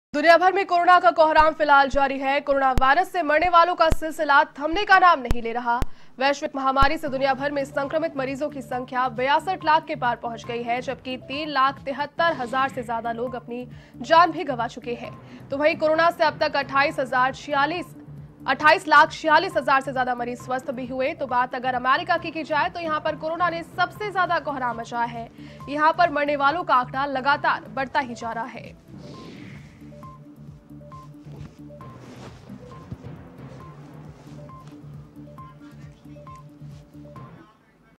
दुनिया भर में कोरोना का कोहराम फिलहाल जारी है। कोरोना वायरस से मरने वालों का सिलसिला थमने का नाम नहीं ले रहा। वैश्विक महामारी से दुनिया भर में संक्रमित मरीजों की संख्या 62 लाख के पार पहुंच गई है, जबकि 3,73,000 से ज्यादा लोग अपनी जान भी गंवा चुके हैं। तो वहीं कोरोना से अब तक 28,46,000 से ज्यादा मरीज स्वस्थ भी हुए। तो बात अगर अमेरिका की जाए तो यहाँ पर कोरोना ने सबसे ज्यादा कोहराम मचाया है। यहाँ पर मरने वालों का आंकड़ा लगातार बढ़ता ही जा रहा है।